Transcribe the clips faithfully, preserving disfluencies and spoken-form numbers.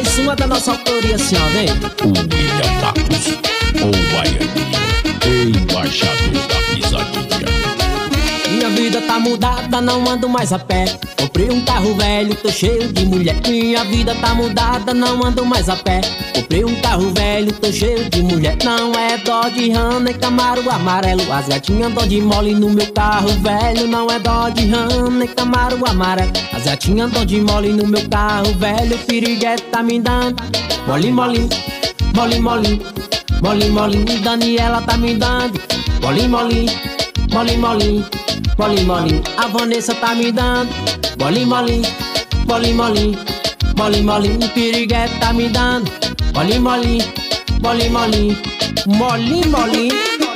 Mais uma da nossa autoria, assim, ó, vem. O William Matos, o Baianinha, embaixador da pisadinha. Minha vida tá mudada, não ando mais a pé. Comprei um carro velho, tô cheio de mulher. Minha vida tá mudada, não ando mais a pé. Comprei um carro velho, tô cheio de mulher. Não é Dodge Ram, nem Camaro amarelo. As gatinhas andam de mole no meu carro velho. Não é Dodge Ram, nem Camaro amarelo. As gatinhas andam de mole no meu carro velho. Piriguete tá me dando mole, mole, mole, mole, mole, mole. Daniela tá me dando mole, mole, mole, mole, mole, mole. A Vanessa tá me dando mole, mole, mole, mole, mole, mole. Piriguete tá me dando mole, mole, mole, mole, mole, mole.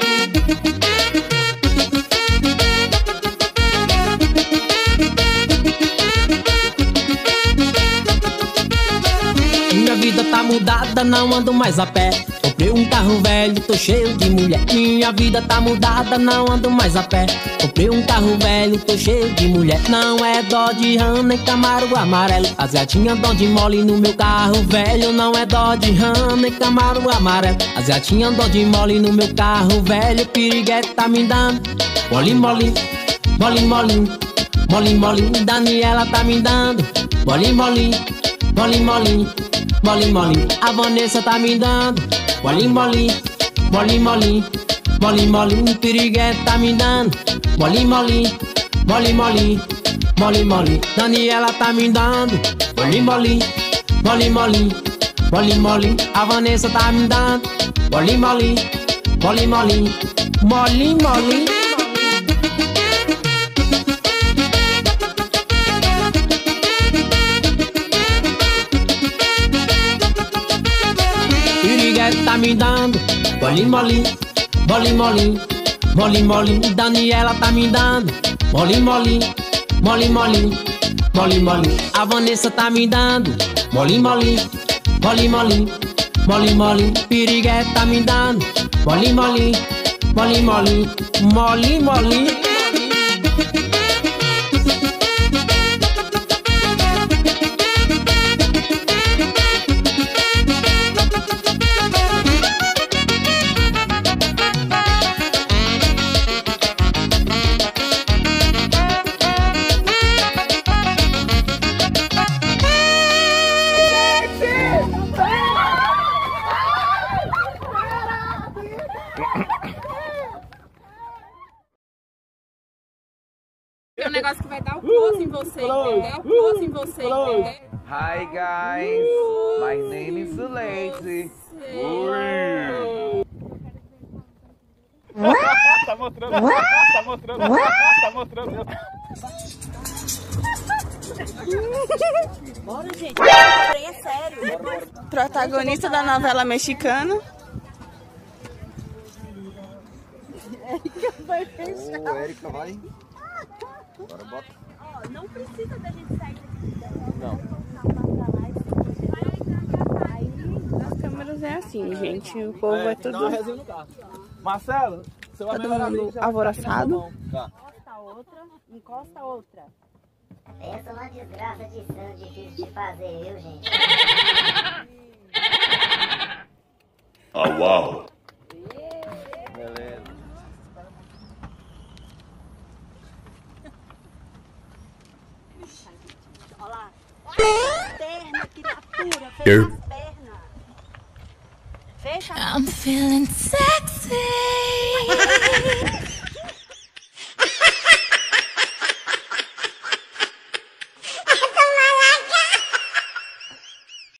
Minha vida tá mudada, não ando mais a pé. Comprei um carro velho, tô cheio de mulher. Minha vida tá mudada, não ando mais a pé. Comprei um carro velho, tô cheio de mulher. Não é Dodge Ram, nem Camaro amarelo. As gatinhas andam de mole no meu carro velho. Não é Dodge Ram, nem Camaro amarelo. As gatinhas andam de mole no meu carro velho. Piriguete tá me dando mole, mole, mole, mole, mole, mole. Daniela tá me dando mole, mole, mole, mole, mole, mole. A Vanessa tá me dando mole, mole, mole, mole, mole, mole. Piriguete tá me dando mole, mole, mole, mole, mole, mole. Daniela tá me dando mole, mole, mole, mole, mole, mole. A Vanessa tá me dando mole, mole, mole, mole, mole, mole. Piriguete tá me dando mole, mole, mole, mole, mole, mole. Daniela tá me dando mole, mole, mole, mole, mole, mole. A Vanessa tá me dando mole, mole, mole, mole, mole, mole. Piriguete tá me dando mole, mole, mole, mole, mole, mole. É um negócio que vai dar o close em você, entendeu? Close em você, entendeu? Hi guys, my name is Zuleide. Tá mostrando, tá mostrando, tá mostrando. Bora, gente. É sério. Protagonista da novela mexicana. Érica vai fechar. Ô, Érica, vai. Bora, bota. Ó, não precisa da gente sair daqui. Não. As câmeras é assim, gente. O povo é, é tudo... Dá uma resinha no carro. Marcelo, você vai todo mundo alvoroçado. Tá. Encosta a outra, encosta a outra. Essa é uma desgraça de sangue difícil de fazer, viu, gente? Ah, uau! Beleza. Olha lá. Perna, criatura. Fecha as pernas. Fecha as pernas. I'm feeling sexy.